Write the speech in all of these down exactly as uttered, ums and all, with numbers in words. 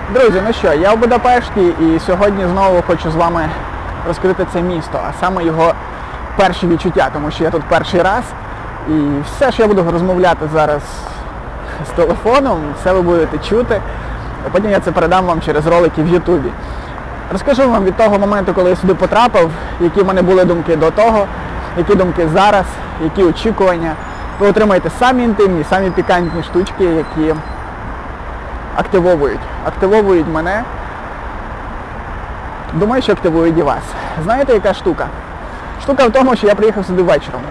Друзі, ну що, я в Будапешті і сьогодні знову хочу з вами розкрити це місто, а саме його перші відчуття, тому що я тут перший раз. І все, що я буду розмовляти зараз з телефоном, все ви будете чути. А потім я це передам вам через ролики в Ютубі. Розкажу вам від того моменту, коли я сюди потрапив, які в мене були думки до того, які думки зараз, які очікування. Ви отримаєте самі інтимні, самі пікантні штучки, які активовують. Активовують мене. Думаю, що активують і вас. Знаєте, яка штука? Штука в тому, що я приїхав сюди вечором.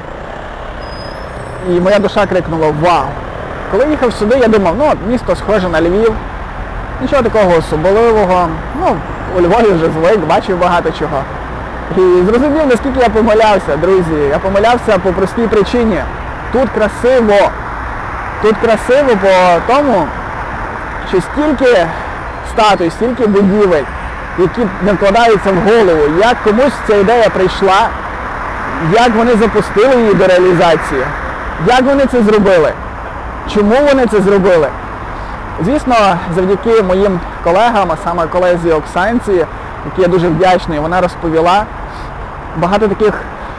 І моя душа крикнула «Вау!». Коли їхав сюди, я думав, ну, місто схоже на Львів. Нічого такого особливого. Ну, у Львові вже звик, бачив багато чого. І зрозумів, наскільки я помилявся, друзі. Я помилявся по простій причині. Тут красиво. Тут красиво по тому, що стільки статуй, стільки будівель, які не вкладаються в голову, як комусь ця ідея прийшла, як вони запустили її до реалізації, як вони це зробили, чому вони це зробили. Звісно, завдяки моїм колегам, а саме колезі Оксанці, якій я дуже вдячний, вона розповіла багато таких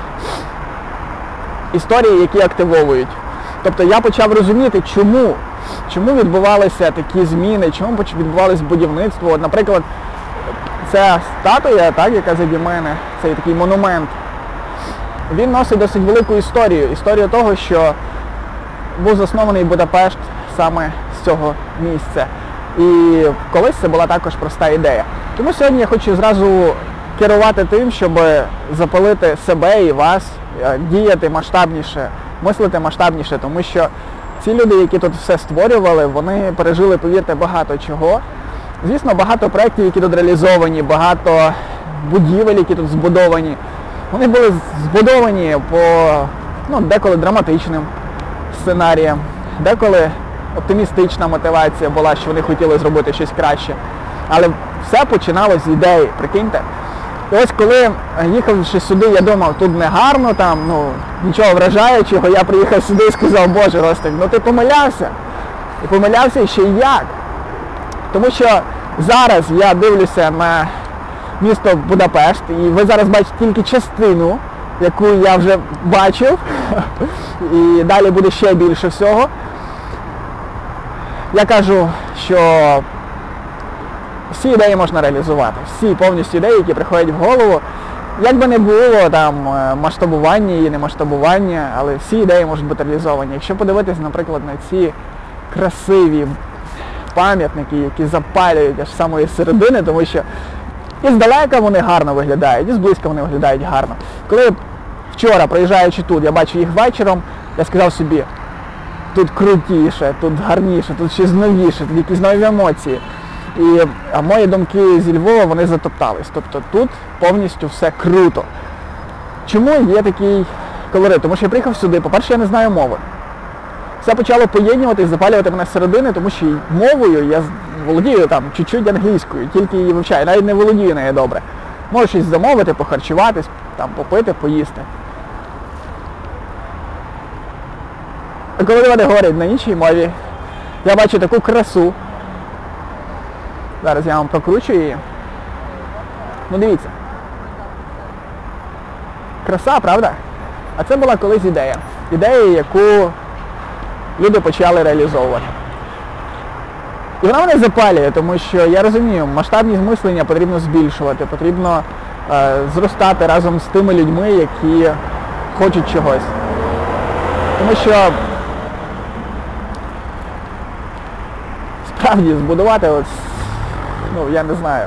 історій, які активовують. Тобто я почав розуміти, чому, чому відбувалися такі зміни, чому відбувалося будівництво. От, наприклад, ця статуя, так, яка заді мене, цей такий монумент, він носить досить велику історію. Історію того, що був заснований Будапешт саме з цього місця. І колись це була також проста ідея. Тому сьогодні я хочу зразу керувати тим, щоб запалити себе і вас, діяти масштабніше, мислити масштабніше, тому що ці люди, які тут все створювали, вони пережили, повірте, багато чого. Звісно, багато проєктів, які тут реалізовані, багато будівель, які тут збудовані. Вони були збудовані по, ну, деколи драматичним сценаріям, деколи оптимістична мотивація була, що вони хотіли зробити щось краще. Але все починалося з ідеї, прикиньте. І ось коли, їхавши сюди, я думав, тут не гарно, там, ну, нічого вражаючого, я приїхав сюди і сказав, Боже, Ростик, ну ти помилявся. І помилявся ще й як. Тому що зараз я дивлюся на місто Будапешт, і ви зараз бачите тільки частину, яку я вже бачив, і далі буде ще більше всього. Я кажу, що всі ідеї можна реалізувати, всі повністю ідеї, які приходять в голову. Як би не було там масштабування і не масштабування, але всі ідеї можуть бути реалізовані. Якщо подивитись, наприклад, на ці красиві пам'ятники, які запалюють аж з самої середини, тому що і здалека вони гарно виглядають, і зблизька вони виглядають гарно. Коли вчора, проїжджаючи тут, я бачу їх вечором, я сказав собі, тут крутіше, тут гарніше, тут щось новіше, тут якісь нові емоції. І а мої думки зі Львова, вони затоптались. Тобто тут повністю все круто. Чому є такий колорит? Тому що я приїхав сюди, по-перше, я не знаю мови. Все почало поєднуватись, запалювати мене зсередини, тому що мовою я володію там чуть-чуть англійською, тільки її вивчаю, навіть не володію нею добре. Можу щось замовити, похарчуватись, там, попити, поїсти. А коли вони говорять на іншій мові, я бачу таку красу. Зараз я вам прокручу її. Ну дивіться. Краса, правда? А це була колись ідея. Ідея, яку люди почали реалізовувати. І вона мене запалює, тому що я розумію, масштабність мислення потрібно збільшувати, потрібно е, зростати разом з тими людьми, які хочуть чогось. Тому що справді збудувати ось, ну, я не знаю,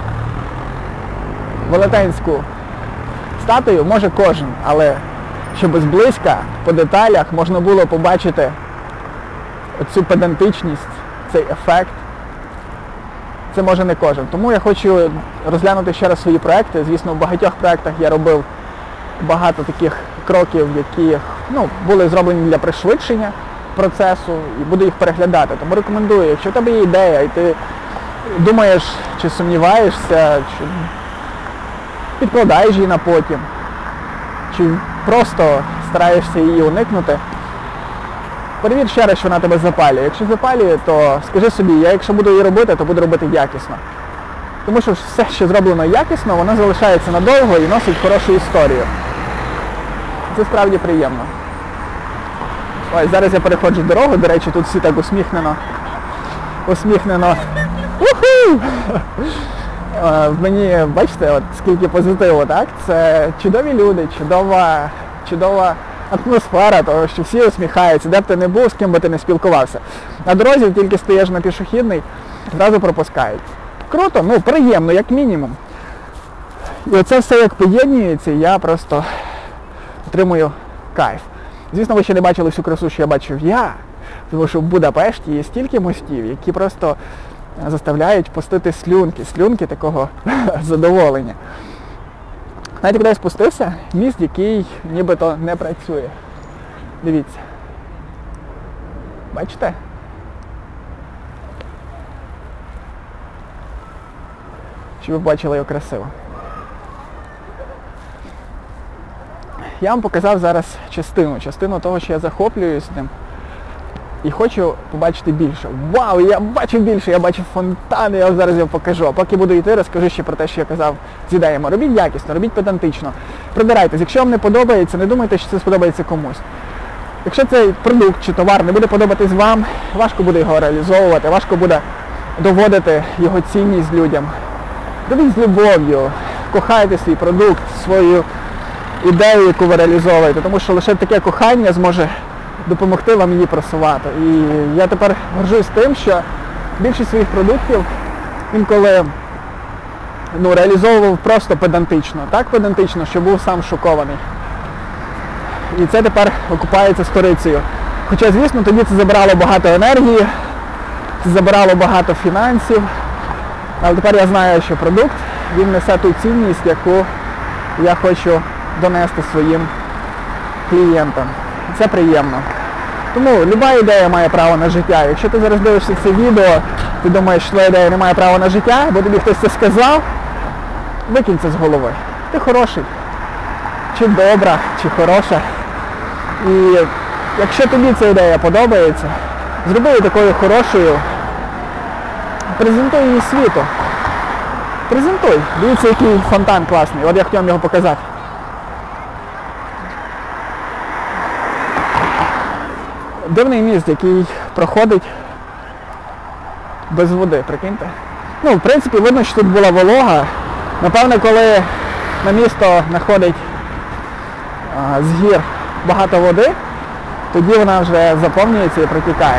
велетенську статую може кожен, але щоб зблизька, по деталях, можна було побачити цю педантичність, цей ефект, це може не кожен. Тому я хочу розглянути ще раз свої проекти. Звісно, в багатьох проектах я робив багато таких кроків, які, ну, були зроблені для пришвидшення процесу, і буду їх переглядати. Тому рекомендую, якщо в тебе є ідея, і ти думаєш, чи сумніваєшся, чи відкладаєш її на потім, чи просто стараєшся її уникнути, перевір ще раз, що вона тебе запалює. Якщо запалює, то скажи собі, я якщо буду її робити, то буду робити якісно. Тому що все, що зроблено якісно, воно залишається надовго і носить хорошу історію. Це справді приємно. Ось, зараз я переходжу дорогу, до речі, тут всі так усміхнено. Усміхнено. Уху! В мені, бачите, от скільки позитиву, так? Це чудові люди, чудова, чудова атмосфера, того, що всі усміхаються, де б ти не був, з ким би ти не спілкувався. На дорозі тільки стоїш на пішохідний, одразу пропускають. Круто, ну приємно, як мінімум. І оце все як поєднюється, я просто отримую кайф. Звісно, ви ще не бачили всю красу, що я бачив я, тому що в Будапешті є стільки мостів, які просто заставляють пустити слюнки, слюнки такого задоволення. Знаєте, куди я спустився? Міст, який нібито не працює. Дивіться. Бачите? Чи ви бачили його красиво? Я вам показав зараз частину, частину того, що я захоплююсь ним. І хочу побачити більше. Вау, я бачу більше, я бачу фонтани, я вам зараз його покажу. А поки буду йти, розкажу ще про те, що я казав з ідеями. Робіть якісно, робіть педантично. Придирайтесь. Якщо вам не подобається, не думайте, що це сподобається комусь. Якщо цей продукт чи товар не буде подобатись вам, важко буде його реалізовувати, важко буде доводити його цінність людям. Робіть з любов'ю, кохайте свій продукт, свою ідею, яку ви реалізовуєте, тому що лише таке кохання зможе допомогти вам її просувати. І я тепер горжусь тим, що більшість своїх продуктів інколи ну, реалізовував просто педантично. Так педантично, що був сам шокований. І це тепер окупається сторицею. Хоча, звісно, тоді це забирало багато енергії, це забирало багато фінансів. Але тепер я знаю, що продукт, він несе ту цінність, яку я хочу донести своїм клієнтам. Це приємно. Тому люба ідея має право на життя. Якщо ти зараз дивишся це відео, ти думаєш, що твоя ідея не має права на життя, бо тобі хтось це сказав, викинь це з голови. Ти хороший. Чи добра, чи хороша. І якщо тобі ця ідея подобається, зроби її такою хорошою, презентуй її світу. Презентуй. Дивіться, який фонтан класний. От я хотів вам його показати. Дивний міст, який проходить без води, прикиньте. Ну, в принципі, видно, що тут була волога. Напевне, коли на місто находить а, з гір багато води, тоді вона вже заповнюється і протікає.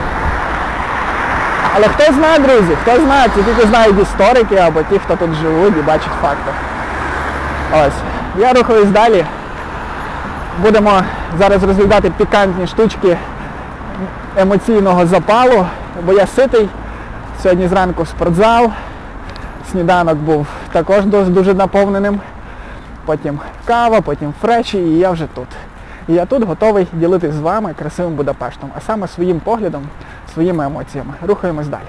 Але хто знає, друзі, хто знає, це тільки знають історики або ті, хто тут живуть і бачать факти. Ось. Я рухаюсь далі. Будемо зараз розглядати пікантні штучки емоційного запалу, бо я ситий. Сьогодні зранку спортзал, сніданок був також дуже наповненим, потім кава, потім фреші, і я вже тут. І я тут готовий ділитись з вами красивим Будапештом, а саме своїм поглядом, своїми емоціями. Рухаємось далі.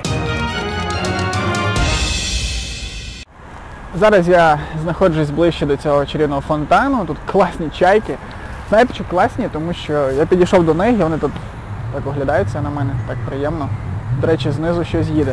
Зараз я знаходжусь ближче до цього чарівного фонтану, тут класні чайки. Знаєте, що класні? Тому що я підійшов до них, і вони тут так оглядаються на мене, так приємно. До речі, знизу щось їде.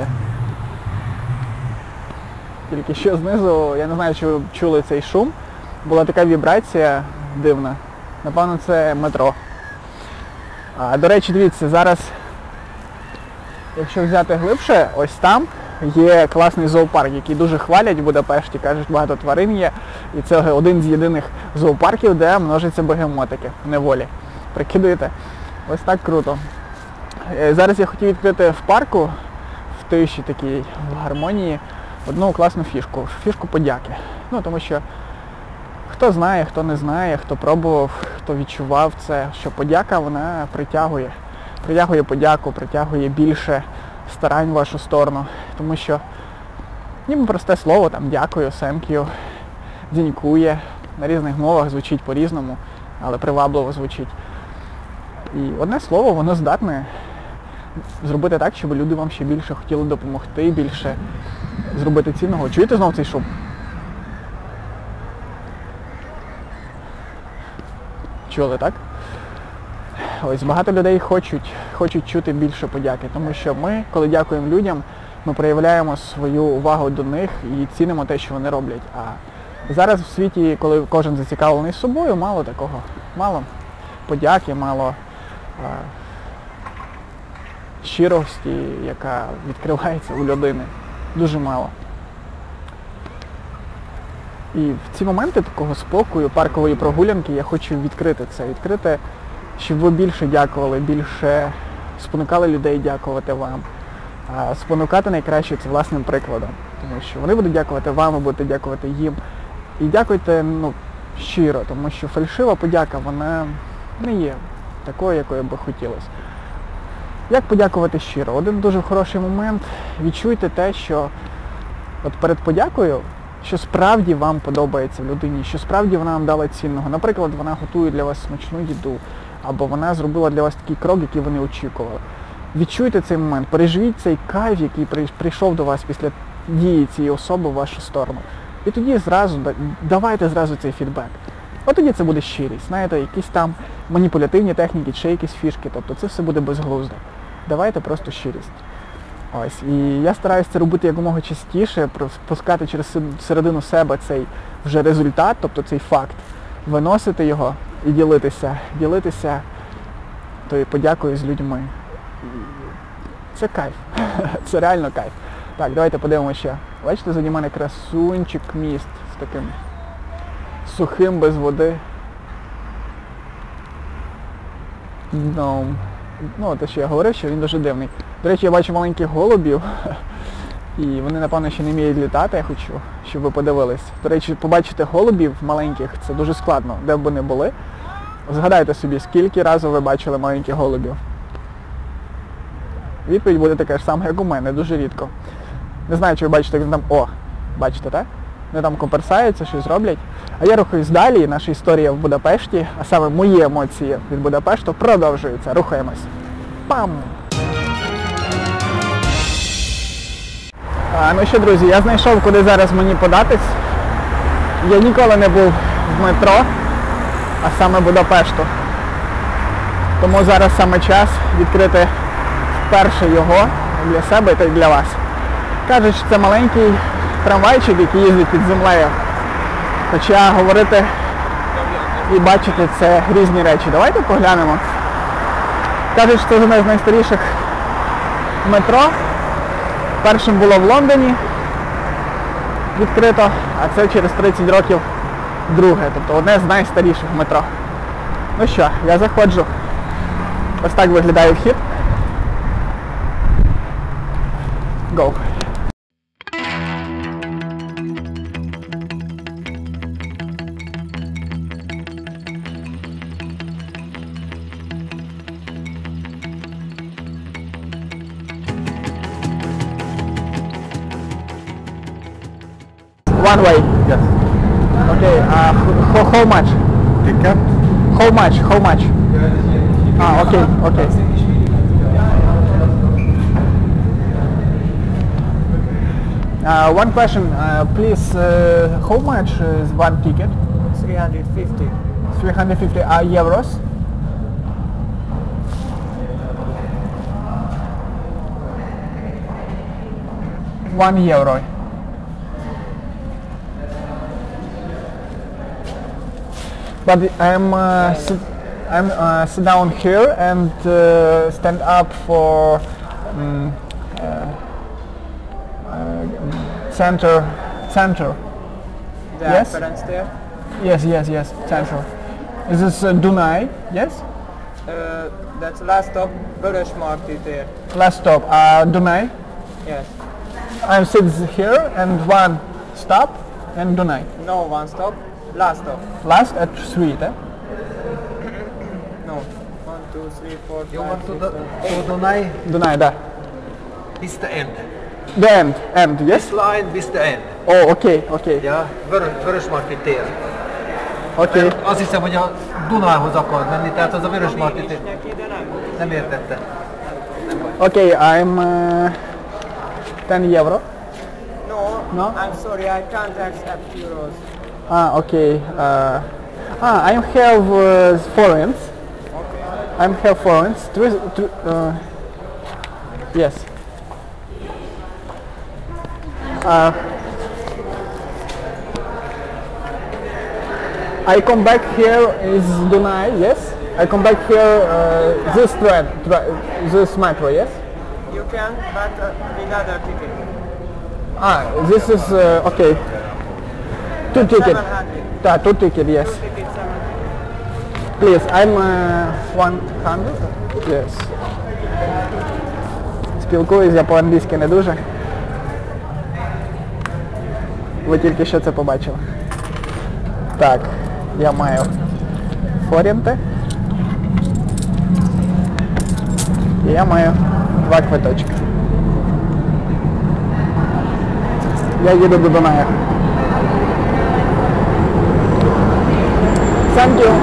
Тільки що знизу, я не знаю, чи ви чули цей шум, була така вібрація дивна. Напевно, це метро. А, до речі, дивіться, зараз, якщо взяти глибше, ось там є класний зоопарк, який дуже хвалять в Будапешті, кажуть, багато тварин є. І це один з єдиних зоопарків, де множаться бегемотики в неволі. Прикидуєте? Ось так круто. Зараз я хотів відкрити в парку, в тиші такій, в гармонії, одну класну фішку. Фішку подяки. Ну, тому що хто знає, хто не знає, хто пробував, хто відчував це, що подяка, вона притягує. Притягує подяку, притягує більше старань в вашу сторону. Тому що ніби просте слово, там, дякую, thank you, дякує, на різних мовах звучить по-різному, але привабливо звучить. І одне слово, воно здатне зробити так, щоб люди вам ще більше хотіли допомогти, більше зробити цінного. Чуєте знов цей шум? Чули, так? Ось багато людей хочуть, хочуть чути більше подяки, тому що ми, коли дякуємо людям, ми проявляємо свою увагу до них і цінимо те, що вони роблять. А зараз в світі, коли кожен зацікавлений собою, мало такого, мало подяки, мало а, щирості, яка відкривається у людини. Дуже мало. І в ці моменти такого спокою, паркової прогулянки я хочу відкрити це. Відкрити, щоб ви більше дякували, більше спонукали людей дякувати вам. А спонукати найкраще це власним прикладом. Тому що вони будуть дякувати вам, ви будете дякувати їм. І дякуйте ну, щиро, тому що фальшива подяка, вона не є такою, якою би хотілося. Як подякувати щиро? Один дуже хороший момент. Відчуйте те, що от перед подякою, що справді вам подобається в людині, що справді вона вам дала цінного. Наприклад, вона готує для вас смачну їду, або вона зробила для вас такий крок, який ви не очікували. Відчуйте цей момент, переживіть цей кайф, який прийшов до вас після дії цієї особи в вашу сторону. І тоді зразу, давайте зразу цей фідбек. От тоді це буде щирість, знаєте, якісь там маніпулятивні техніки, чи якісь фішки, тобто це все буде безглуздо. Давайте просто щирість. Ось, і я стараюся це робити якомога частіше, пускати через середину себе цей вже результат, тобто цей факт, виносити його і ділитися, ділитися тою подякою з людьми. Це кайф, це реально кайф. Так, давайте подивимося ще. Бачите, заді мене красунчик міст з таким сухим, без води. No. Ну, те, що я говорив, що він дуже дивний. До речі, я бачу маленьких голубів, і вони, напевно, ще не вміють літати, я хочу, щоб ви подивились. До речі, побачити голубів маленьких, це дуже складно, де б вони були. Згадайте собі, скільки разів ви бачили маленьких голубів. Відповідь буде така ж сама, як у мене, дуже рідко. Не знаю, чи ви бачите, як він там, о, бачите, так? Вони там коперсаються, щось роблять. А я рухаюсь далі, наша історія в Будапешті, а саме мої емоції від Будапешту продовжуються. Рухаємось. Пам! А, ну що, друзі, я знайшов, куди зараз мені податись. Я ніколи не був в метро, а саме Будапешту. Тому зараз саме час відкрити вперше його для себе та й для вас. Кажуть, що це маленький трамвайчик, який їздить під землею. Хоча говорити і бачити це різні речі. Давайте поглянемо. Кажуть, що це одне з найстаріших метро. Першим було в Лондоні відкрито, а це через тридцять років друге. Тобто одне з найстаріших метро. Ну що, я заходжу. Ось так виглядає вхід. Go. One way. Yes. Okay. Uh, how, how much? Ticket? How much? How much? Ah, okay. Okay. Uh, one question, uh, please. Uh, how much is one ticket? three hundred fifty. three hundred fifty uh, euros. One euro. But I'm uh, sit, I'm uh, sit down here and uh, stand up for um, uh, uh, center center. The Yes? entrance there. Yes, yes, yes, center. Is this uh, Dunai? Yes. Uh, that's last stop, Vörösmarty there. Last stop, uh, Dunai. Yes. I sit here and one stop and Dunai. No, one stop. Last stop. Last at three, eh? No. One, two, three, four, You five, want to, six, the, seven, to eight. Dunai? Dunai, da. This the end. The end, end, yes? This line, this the end. Oh, okay, okay, Ja, Vörös, Vörösmarty tér. okay. Azt hiszem, hogy a Dunához akar menni, tehát az a Vörösmarty tér. Neki, de nem. Nem értette. Okay, I'm uh, ten euro. No, No? I'm sorry, I can't accept euros. Ah, okay. Uh, ah, I have uh, foreigns. Okay. I'm have phones. Three, three, uh, yes. Uh, I come back here is Dunai, yes. I come back here uh, this train, tra this metro, yes. You can, but uh, with other ticket. Ah, this is uh, okay. Two ticket. seven hundred. Yeah, two ticket, yes. Two tickets, seven hundred. Please, I'm uh, one hundred. Yes. Спілкуюсь я по-англійськи не дуже. Ви тільки що це побачили. Так, я маю форінти. І я маю два квиточки. Я їду до Дунаю. Thank you.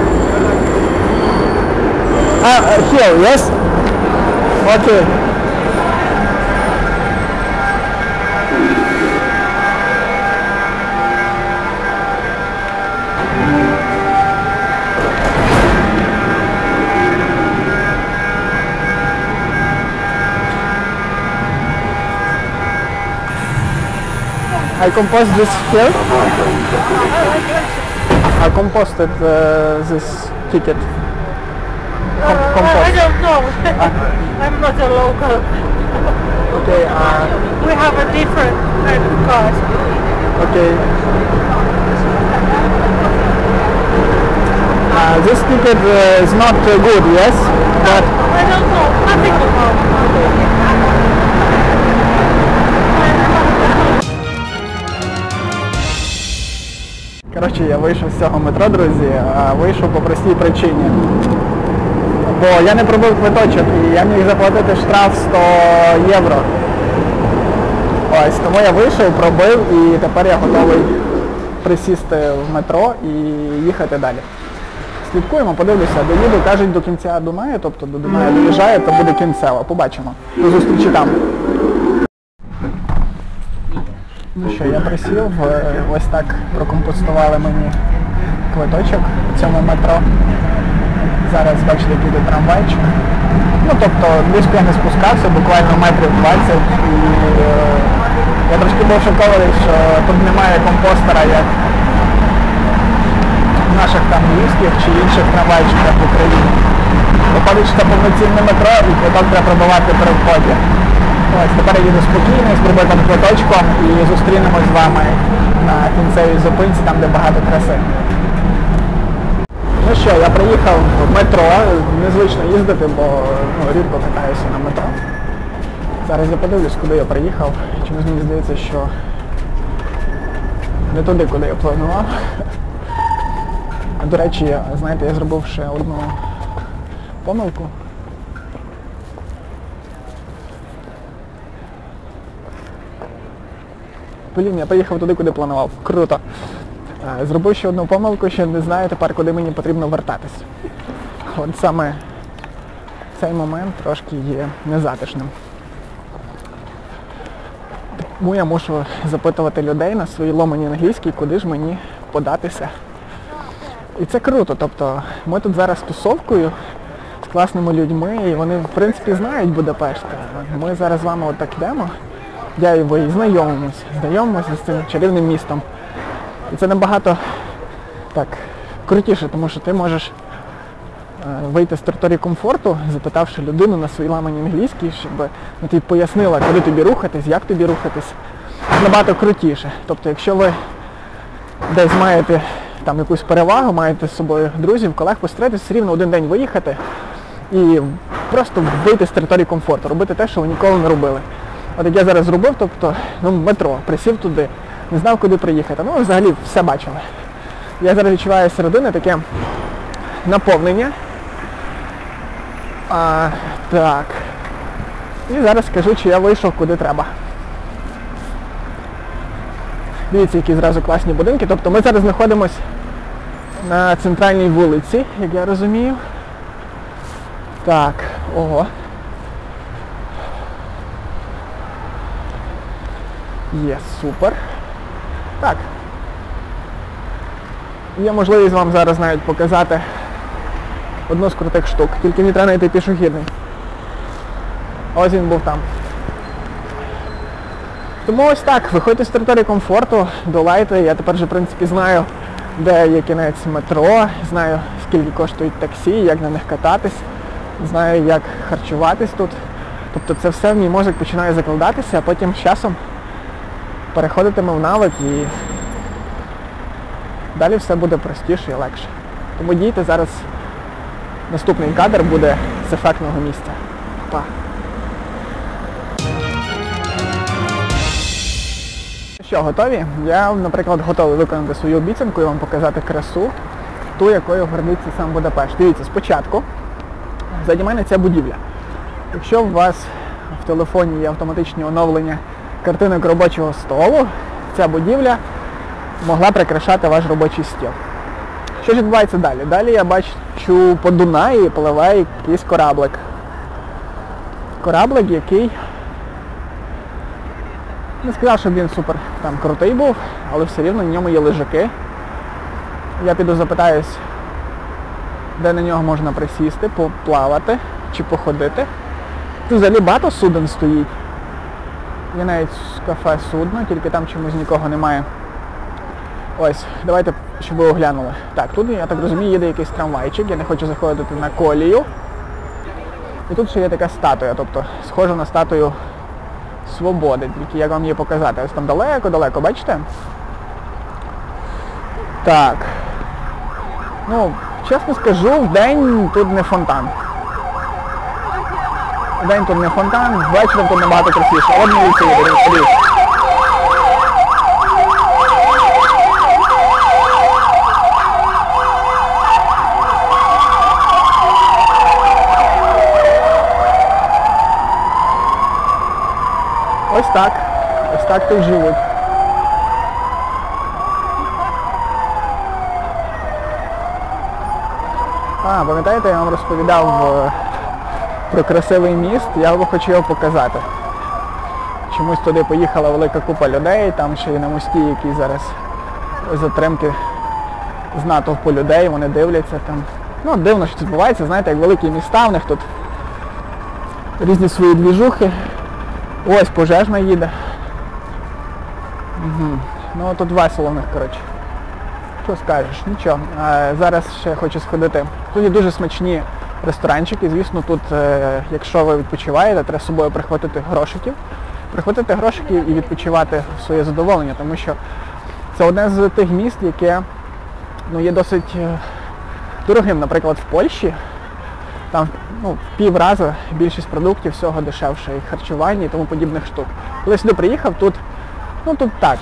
Ah, uh, here, yes? Okay. I composed this here. I composted uh, this ticket. Com Uh, I compost. don't know. I'm not a local. Okay. Uh, We have a different kind of cars. okay. Uh, this ticket uh, is not uh, good, yes, but I don't know. Nothing about it. коротше, я вийшов з цього метро, друзі, а вийшов по простій причині. Бо я не пробив квиточок і я міг заплатити штраф сто євро. Ось, тому я вийшов, пробив і тепер я готовий присісти в метро і їхати далі. Слідкуємо, подивлюся, доїду, кажуть, до кінця Дунаю, тобто до Дунаю доїжджає, то буде кінцево. Побачимо. До зустрічі там. Ну що, я присів, ось так прокомпостували мені квиточок у цьому метро. Зараз, бачите, піде трамвайчик. Ну, тобто, близько я не спускався, буквально метрів двадцять. І е, я трошки був шокований, що тут немає компостера, як в наших там львівських чи інших трамвайчиках в Україні. Виходить, що це повноцінне метро і квиток треба пробивати при вході. Ось, тепер я їду спокійно, з пробитим квиточком і зустрінемось з вами на кінцевій зупинці, там де багато краси. Ну що, я приїхав в метро, незвично їздити, бо ну, рідко катаюся на метро. Зараз я подивлюсь, куди я приїхав. Чомусь мені здається, що не туди, куди я планував. До речі, знаєте, я зробив ще одну помилку. Блін, я приїхав туди, куди планував. Круто. Зробив ще одну помилку, що не знаю тепер, куди мені потрібно вертатись. От саме цей момент трошки є незатишним. Тому я мушу запитувати людей на своїй ломаній англійській, куди ж мені податися. І це круто, тобто ми тут зараз тусовкою з класними людьми, і вони, в принципі, знають Будапешт. Ми зараз з вами отак йдемо, я і ви, і знайомимось, знайомимося з цим чарівним містом. І це набагато так крутіше, тому що ти можеш е, вийти з території комфорту, запитавши людину на своїй ламаній англійській, щоб ну, ти пояснила, куди тобі рухатись, як тобі рухатись. Це набагато крутіше. Тобто, якщо ви десь маєте там якусь перевагу, маєте з собою друзів, колег, постарайтесь все рівно один день виїхати і просто вийти з території комфорту, робити те, що ви ніколи не робили. От як я зараз зробив, тобто, ну, метро, присів туди, не знав, куди приїхати. Ну, взагалі, все бачили. Я зараз відчуваю середини таке наповнення. А, так. І зараз скажу, чи я вийшов, куди треба. Дивіться, які зразу класні будинки. Тобто ми зараз знаходимося на центральній вулиці, як я розумію. Так, ого. Є, супер. Так. Є можливість вам зараз навіть показати одну з крутих штук. Тільки не треба знайти пішохідний. Ось він був там. Тому ось так, виходьте з території комфорту, долайте. Я тепер вже, в принципі, знаю, де є кінець метро, знаю, скільки коштують таксі, як на них кататись, знаю, як харчуватись тут. Тобто це все в мій мозок починає закладатися, а потім з часом переходитиме в навик і далі все буде простіше і легше. Тому дійте, зараз наступний кадр буде з ефектного місця. Па! Що, готові? Я, наприклад, готовий виконати свою обіцянку і вам показати красу, ту, якою гордиться сам Будапешт. Дивіться, спочатку, ззаді мене ця будівля. Якщо у вас в телефоні є автоматичні оновлення картинок робочого столу, ця будівля могла прикрашати ваш робочий стіл. Що ж відбувається далі? Далі я бачу по Дунаї пливе якийсь кораблик. Кораблик, який... Не сказав, щоб він супер там крутий був, але все рівно на ньому є лежаки. Я піду запитаюсь, де на нього можна присісти, поплавати чи походити. Тут взагалі багато суден стоїть. Є навіть кафе судно, тільки там чомусь нікого немає. Ось, давайте, щоб ви оглянули. Так, тут, я так розумію, їде якийсь трамвайчик, я не хочу заходити на колію. І тут ще є така статуя, тобто схожа на статую Свободи, тільки як вам її показати. Ось там далеко-далеко, бачите? Так. Ну, чесно скажу, вдень тут не фонтан. Вдень тут не фонтан, ввечері тут набагато красивіше. От дивіться, дивіться. Ось так. Ось так тут живуть. А, пам'ятаєте, я вам розповідав е, про красивий міст, я би хочу його показати. Чомусь туди поїхала велика купа людей, там ще й на мості, який зараз затримки з натовпу людей, вони дивляться там. Ну, дивно, що це відбувається, знаєте, як великі міста, в них тут різні свої двіжухи. Ось пожежна їде. Угу. Ну тут весело в них, коротше. Що скажеш? Нічого. А, зараз ще хочу сходити. Тут є дуже смачні ресторанчики. Звісно, тут, е, якщо ви відпочиваєте, треба з собою прихватити грошиків. Прихватити грошиків і відпочивати в своє задоволення, тому що це одне з тих міст, яке ну, є досить е, дорогим. Наприклад, в Польщі там ну, в пів рази більшість продуктів, всього дешевше, і харчування і тому подібних штук. Коли сюди приїхав, тут, ну тут так,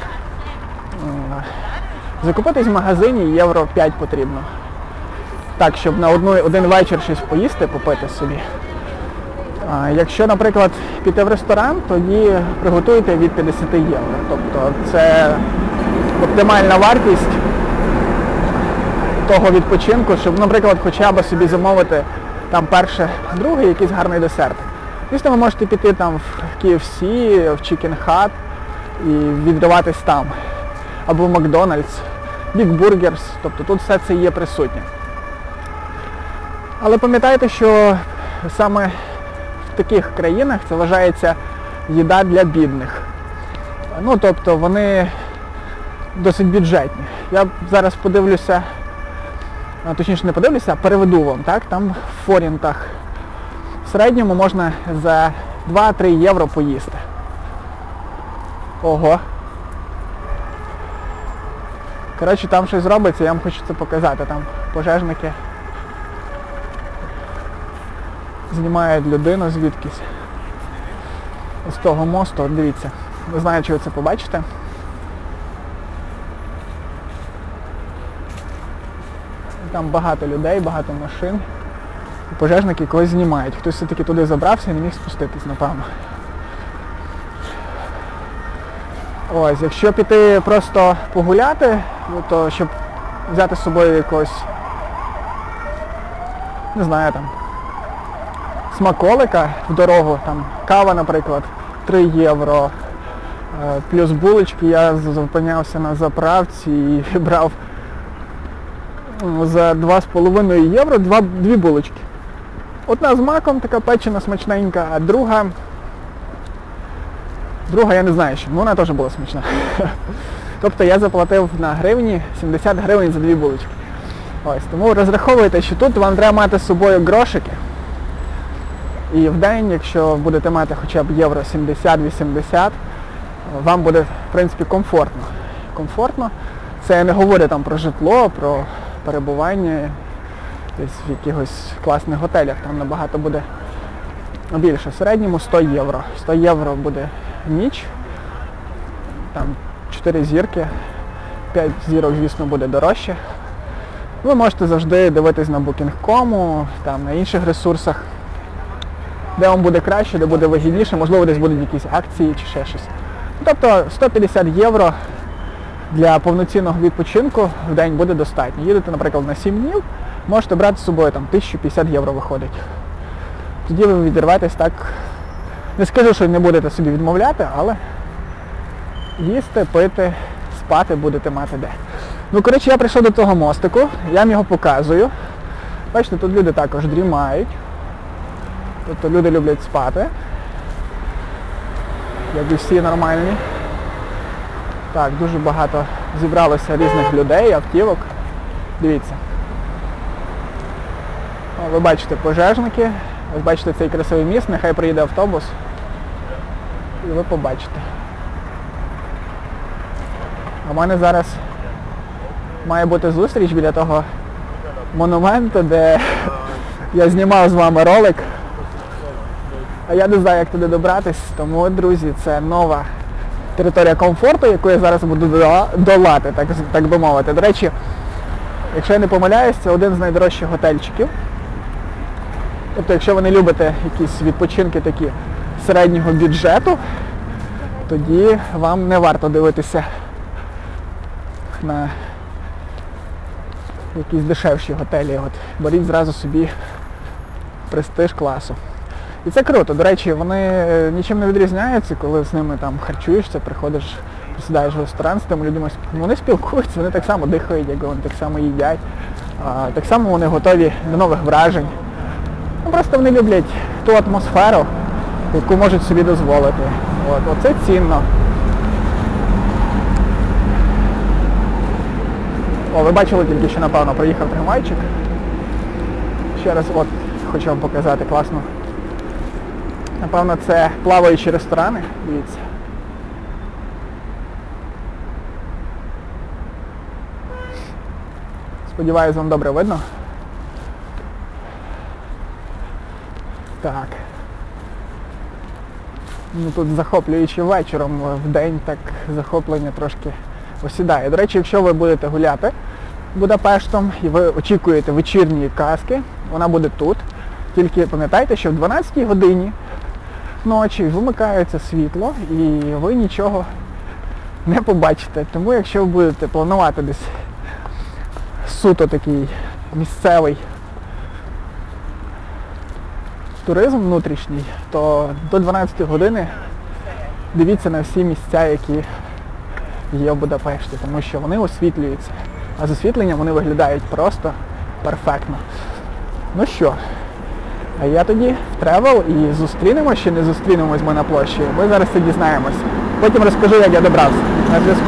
закупитись в магазині євро п'ять потрібно. Так, щоб на одну, один вечір щось поїсти, попити собі. А якщо, наприклад, піти в ресторан, тоді приготуйте від п'ятдесят євро. Тобто це оптимальна вартість того відпочинку, щоб, наприклад, хоча б собі замовити там перше, друге, якийсь гарний десерт. Звісно, ви можете піти там в кей еф сі, в Chicken Hut і відриватись там. Або в Макдональдс, Big Burgers, тобто тут все це є присутнє. Але пам'ятайте, що саме в таких країнах це вважається їда для бідних. Ну, тобто вони досить бюджетні. Я зараз подивлюся, точніше не подивлюся, а переведу вам, так? Там в форінтах в середньому можна за два-три євро поїсти. Ого. Коротше, там щось робиться, я вам хочу це показати. Там пожежники знімають людину звідкись. З того мосту, от дивіться. Не знаю, чи ви це побачите. Там багато людей, багато машин. І пожежники когось знімають. Хтось все-таки туди забрався і не міг спуститись, напевно. Ось, якщо піти просто погуляти, то щоб взяти з собою якогось, не знаю, там, смаколика в дорогу, там, кава, наприклад, три євро, плюс булочки, я зупинявся на заправці і брав за два з половиною євро два, дві булочки. Одна з маком, така печена, смачненька, а друга, друга я не знаю що, ну вона теж була смачна. Тобто я заплатив на гривні сімдесят гривень за дві булочки. Ось, тому розраховуйте, що тут вам треба мати з собою грошики. І в день, якщо будете мати хоча б євро сімдесят-вісімдесят, вам буде, в принципі, комфортно. Комфортно. Це я не говорю там про житло, про перебування десь в якихось класних готелях. Там набагато буде більше. В середньому сто євро. сто євро буде ніч. Там чотири зірки. п'ять зірок, звісно, буде дорожче. Ви можете завжди дивитись на букінг точка ком, там, на інших ресурсах, де вам буде краще, де буде вигідніше, можливо, десь будуть якісь акції чи ще щось. Тобто сто п'ятдесят євро для повноцінного відпочинку в день буде достатньо. Їдете, наприклад, на сім днів, можете брати з собою там тисячу п'ятдесят євро виходить. Тоді ви відірветесь так, не скажу, що не будете собі відмовляти, але їсти, пити, спати будете мати де. Ну, коротше, я прийшов до того мостику, я вам його показую. Бачите, тут люди також дрімають. Тобто люди люблять спати. Як і всі нормальні. Так, дуже багато зібралося різних людей, автівок. Дивіться. О, ви бачите пожежники, ви бачите цей красивий міст, нехай приїде автобус. І ви побачите. А в мене зараз має бути зустріч біля того монументу, де я знімав з вами ролик. А я не знаю, як туди добратись, тому, друзі, це нова територія комфорту, яку я зараз буду долати, так, так би мовити. До речі, якщо я не помиляюсь, це один з найдорожчих готельчиків. Тобто, якщо ви не любите якісь відпочинки такі середнього бюджету, тоді вам не варто дивитися на якісь дешевші готелі. От, беріть зразу собі престиж класу. І це круто. До речі, вони нічим не відрізняються, коли з ними там харчуєшся, приходиш, посідаєш в ресторан з тими людьми, вони спілкуються, вони так само дихають, як вони так само їдять. А, так само вони готові до нових вражень. Ну, просто вони люблять ту атмосферу, яку можуть собі дозволити. От, оце цінно. О, ви бачили тільки, що, напевно, проїхав трамвайчик. Ще раз, от, хочу вам показати класно. Напевно, це плаваючі ресторани, дивіться. Сподіваюсь, вам добре видно. Так. Ну, тут захоплюючи вечором, в день так захоплення трошки осідає. До речі, якщо ви будете гуляти Будапештом і ви очікуєте вечірньої казки, вона буде тут. Тільки пам'ятайте, що в дванадцятій годині ночі вимикається світло і ви нічого не побачите. Тому якщо ви будете планувати десь суто такий місцевий туризм внутрішній, то до дванадцятої години дивіться на всі місця, які є в Будапешті, тому що вони освітлюються. А з освітленням вони виглядають просто перфектно. Ну що, а я тоді в тревел і зустрінемось чи не зустрінемось ми на площі. Ми зараз це дізнаємось. Потім розкажу, як я добрався. На зв'язку.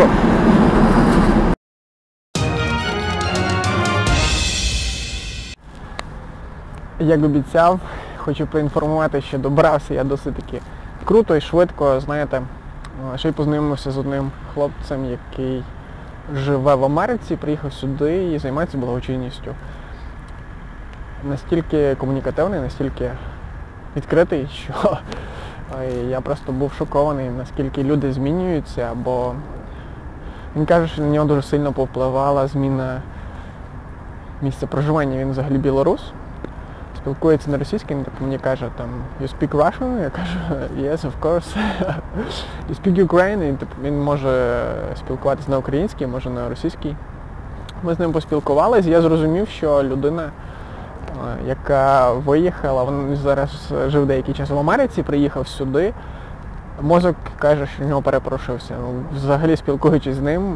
Як обіцяв, хочу поінформувати, що добрався я досить таки круто і швидко. Знаєте, ще й познайомився з одним хлопцем, який живе в Америці, приїхав сюди і займається благочинністю. Настільки комунікативний, настільки відкритий, що я просто був шокований, наскільки люди змінюються, бо він каже, що на нього дуже сильно повпливала зміна місця проживання. Він взагалі білорус, спілкується на російській, він мені каже, там, you speak Russian? Я кажу, yes, of course. You speak Ukrainian? Він може спілкуватися на українській, може на російській. Ми з ним поспілкувалися, і я зрозумів, що людина, яка виїхала, він зараз жив деякий час в Америці, приїхав сюди, мозок каже, що в нього перепрошився. Взагалі, спілкуючись з ним,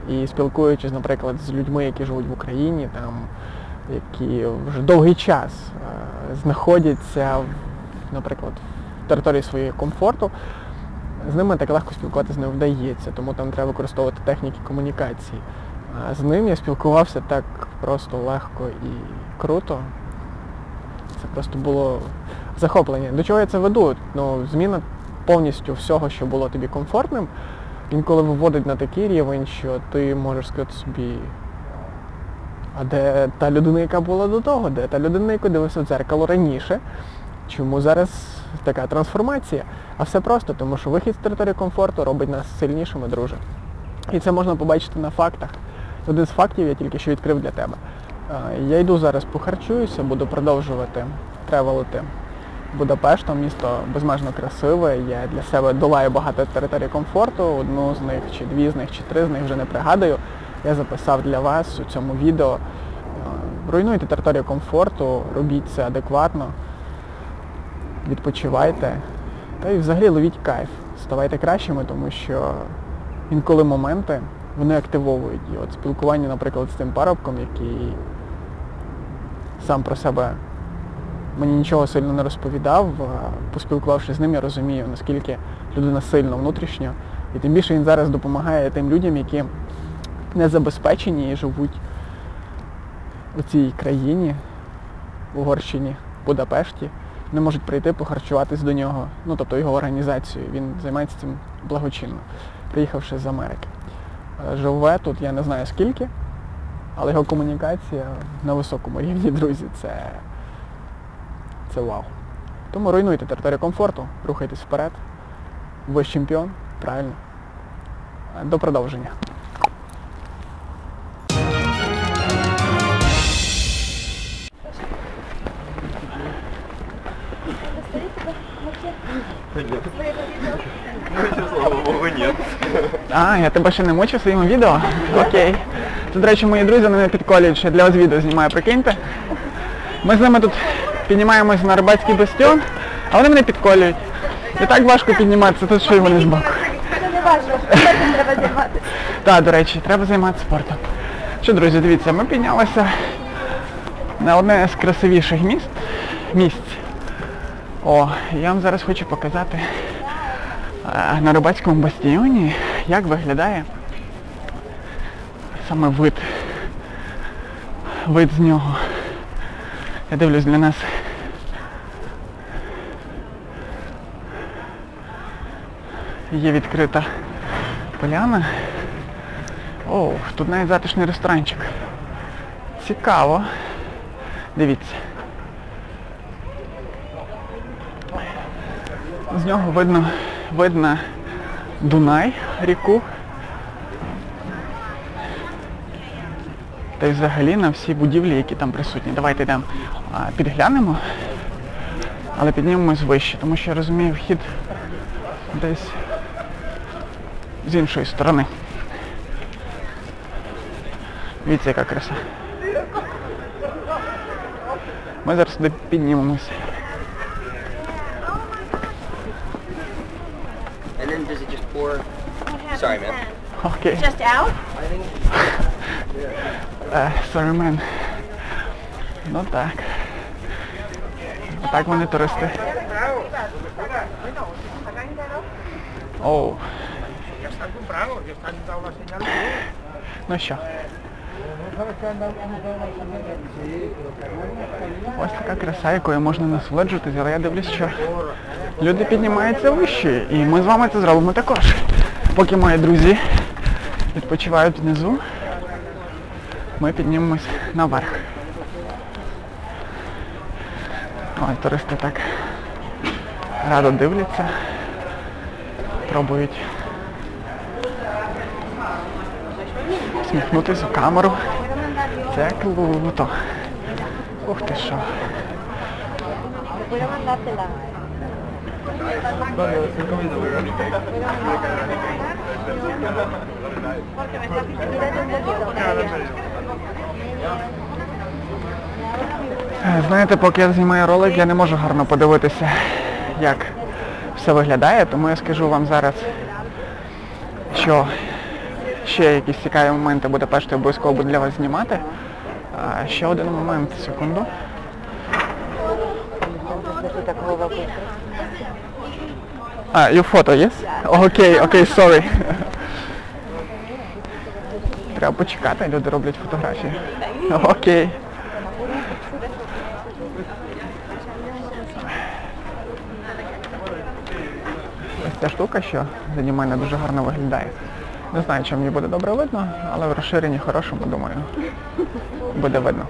І спілкуючись, наприклад, з людьми, які живуть в Україні, там, які вже довгий час е, знаходяться, в, наприклад, в території своєї комфорту, з ними так легко спілкуватися не вдається, тому там треба використовувати техніки комунікації. А з ним я спілкувався так просто легко і круто. Це просто було захоплення. До чого я це веду? Ну, зміна повністю всього, що було тобі комфортним, інколи виводить на такий рівень, що ти можеш сказати собі, а де та людина, яка була до того, де та людина, яка дивилася в дзеркало раніше, чому зараз така трансформація? А все просто, тому що вихід з території комфорту робить нас сильнішими, друже. І це можна побачити на фактах. Один з фактів я тільки що відкрив для тебе. Я йду зараз похарчуюся, буду продовжувати тревелити Будапештом. Місто безмежно красиве, я для себе долаю багато територій комфорту, одну з них, чи дві з них, чи три з них, вже не пригадую. Я записав для вас у цьому відео. Руйнуйте територію комфорту, робіть це адекватно, відпочивайте, та й взагалі ловіть кайф, ставайте кращими, тому що інколи моменти, вони активовують. І от спілкування, наприклад, з тим парубком, який сам про себе мені нічого сильно не розповідав, поспілкувавшись з ним, я розумію, наскільки людина сильна внутрішньо. І тим більше він зараз допомагає тим людям, які не забезпечені і живуть у цій країні, в Угорщині, в Будапешті, не можуть прийти похарчуватись до нього, ну тобто його організацію. Він займається цим благочинно, приїхавши з Америки. Живе тут, я не знаю скільки, але його комунікація на високому рівні, друзі, це, це вау. Тому руйнуйте територію комфорту, рухайтесь вперед. Ви ж чемпіон, правильно. До продовження. Слава Богу, нет. А, я тебе ще не мучив своїми відео? Окей. Це, до речі, мої друзі мене підколюють, що я для вас відео знімаю, прикиньте. Ми з ними тут піднімаємось на Арбатський бастіон, а вони мене підколюють. І так важко підніматися, тут ще й вони збоку. Це не важливо, спортом треба займатися. Так, до речі, треба займатися спортом. Що, друзі, дивіться, ми піднялися на одне з красивіших міст, місць. О, я вам зараз хочу показати е, на Арбатському бастіоні, як виглядає саме вид, вид з нього. Я дивлюсь, для нас є відкрита поляна. О, тут навіть затишний ресторанчик. Цікаво. Дивіться. З нього видно, видно Дунай, ріку. Та й взагалі на всі будівлі, які там присутні. Давайте йдемо підглянемо, але піднімемось вище, тому що я розумію, вхід десь з іншої сторони. Дивіться, яка краса. Ми зараз сюди піднімемось. And then does it just pour? Sorry, man. Окей. Just out? Е, sorry, man. Ну так. Отак вони туристи. Оу. Ну що? Ось така краса, якою можна насолоджуватися, але я дивлюсь, що люди піднімаються вище, і ми з вами це зробимо також. Поки мої друзі відпочивають внизу, ми піднімемось наверх. Ой, туристи так радо дивляться, пробують сміхнутися в камеру. Це круто. Ух ти що. Знаєте, поки я знімаю ролик, я не можу гарно подивитися, як все виглядає, тому я скажу вам зараз, що ще якісь цікаві моменти Будапешту я обов'язково буду для вас знімати. А, ще один момент, секунду. А, your photo, yes? Окей, окей, sorry. Треба почекати, люди роблять фотографії. Окей. Ось ця штука, що заді мене дуже гарно виглядає. Не знаю, чи мені буде добре видно, але в розширенні хорошому, думаю, буде видно.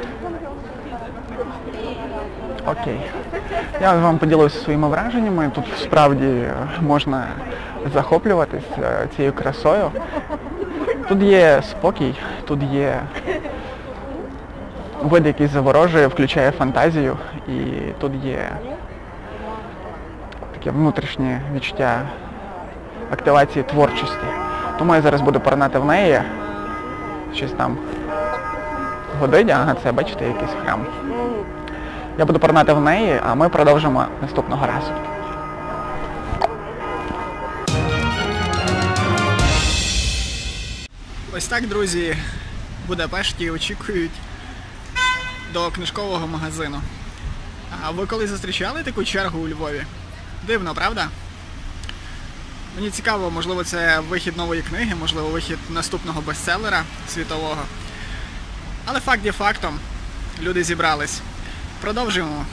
Окей. Я вам поділився своїми враженнями. Тут справді можна захоплюватись цією красою. Тут є спокій, тут є вид, який заворожує, включає фантазію, і тут є таке внутрішнє відчуття активації творчості. Тому я зараз буду поринати в неї. Щось там годить, ага, це, бачите, якийсь храм. Я буду поринати в неї, а ми продовжимо наступного разу. Ось так, друзі, в Будапешті очікують до книжкового магазину. А ви коли зустрічали таку чергу у Львові? Дивно, правда? Мені цікаво, можливо, це вихід нової книги, можливо, вихід наступного бестселера світового. Але факт є фактом, люди зібрались. Продовжуємо.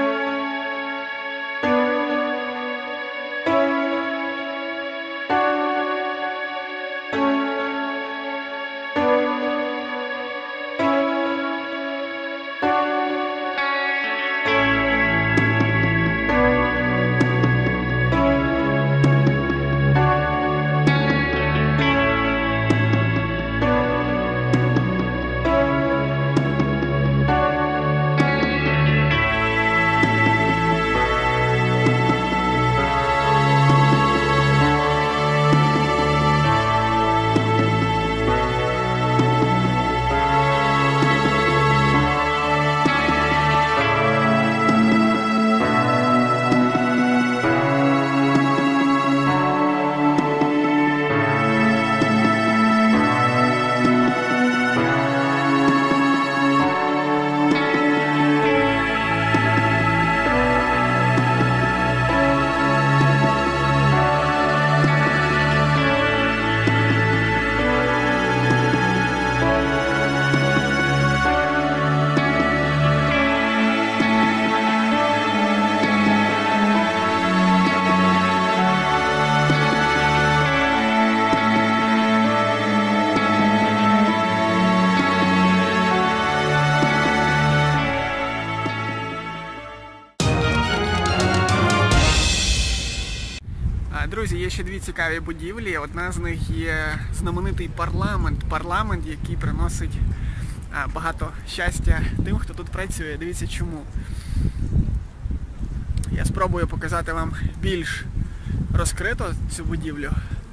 Друзі, є ще дві цікаві будівлі. Одна з них є знаменитий парламент. Парламент, який приносить багато щастя тим, хто тут працює. Дивіться чому. Я спробую показати вам більш розкрито цю будівлю.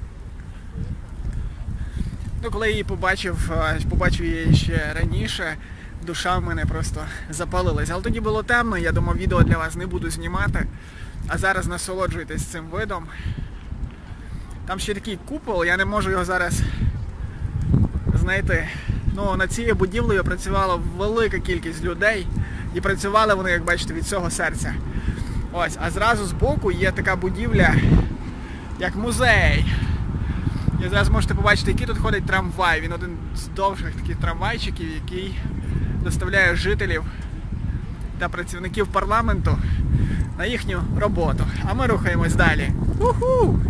Ну, коли я її побачив, побачив її ще раніше, душа в мене просто запалилась. Але тоді було темно, я думав, відео для вас не буду знімати. А зараз насолоджуйтесь цим видом. Там ще такий купол, я не можу його зараз знайти. Ну, над цією будівлею працювала велика кількість людей. І працювали вони, як бачите, від цього серця. Ось, а зразу збоку є така будівля, як музей. І зараз можете побачити, який тут ходить трамвай. Він один з довших таких трамвайчиків, який доставляє жителів та працівників парламенту на їхню роботу. А ми рухаємось далі. Уху!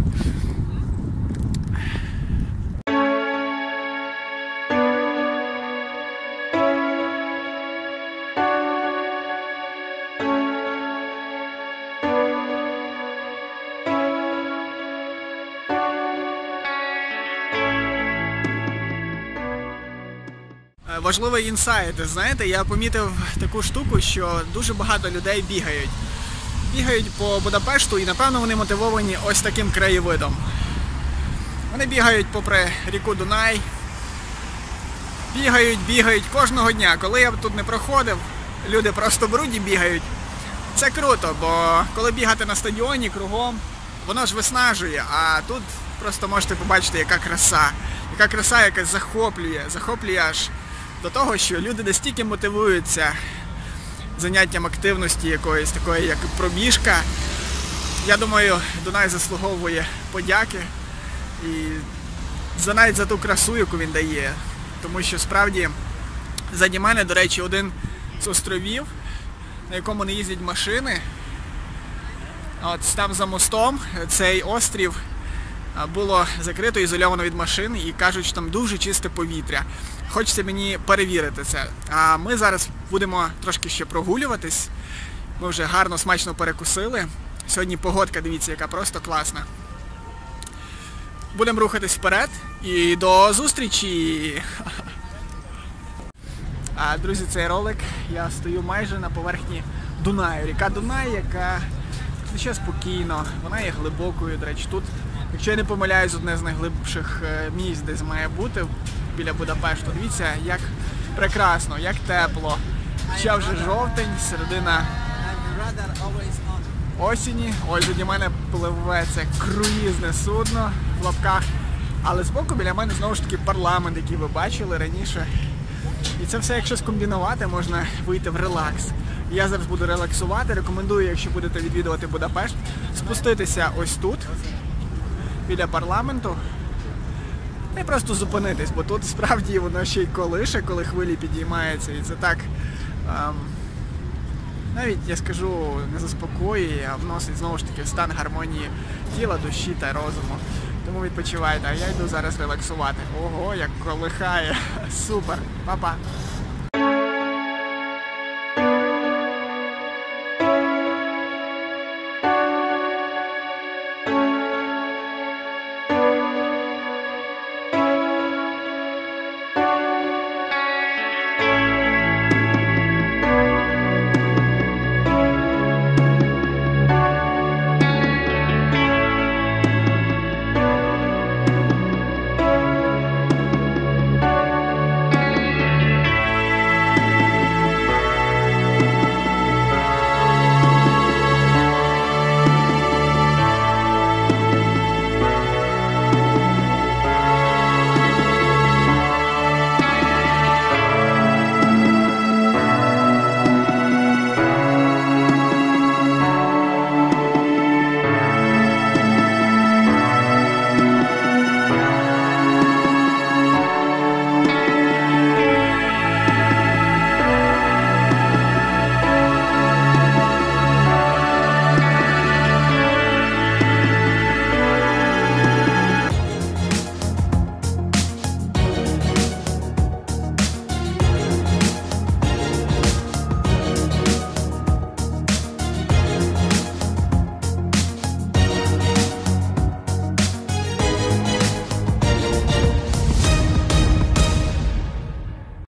Важливий інсайт. Знаєте, я помітив таку штуку, що дуже багато людей бігають. Бігають по Будапешту і, напевно, вони мотивовані ось таким краєвидом. Вони бігають попри ріку Дунай. Бігають, бігають кожного дня. Коли я б тут не проходив, люди просто беруть і бігають. Це круто, бо коли бігати на стадіоні кругом, воно ж виснажує, а тут просто можете побачити, яка краса. яка краса якась захоплює, захоплює аж до того, що люди настільки мотивуються заняттям активності якоїсь, такої як пробіжка. Я думаю, Дунай заслуговує подяки і за навіть за ту красу, яку він дає. Тому що справді заді мене, до речі, один з островів, на якому не їздять машини. От там за мостом цей острів було закрито, ізольовано від машин і кажуть, що там дуже чисте повітря. Хочеться мені перевірити це. А ми зараз будемо трошки ще прогулюватись. Ми вже гарно, смачно перекусили. Сьогодні погодка, дивіться, яка просто класна. Будемо рухатись вперед і до зустрічі! А, друзі, цей ролик я стою майже на поверхні Дунаю. Ріка Дунай, яка ще спокійно, вона є глибокою, до речі, тут, якщо я не помиляюсь, одне з найглибших місць десь має бути біля Будапешту. Дивіться, як прекрасно, як тепло. Ще вже жовтень, середина осені. Ось заді мене пливе це круїзне судно в лапках. Але збоку біля мене знову ж таки парламент, який ви бачили раніше. І це все, якщо скомбінувати, можна вийти в релакс. Я зараз буду релаксувати. Рекомендую, якщо будете відвідувати Будапешт, спуститися ось тут, біля парламенту, і просто зупинитись, бо тут справді воно ще й колише, коли хвилі підіймаються. І це так, ем, навіть, я скажу, не заспокоює, а вносить знову ж таки в стан гармонії тіла, душі та розуму. Тому відпочивайте, а я йду зараз релаксувати. Ого, як колихає. Супер. Па-па.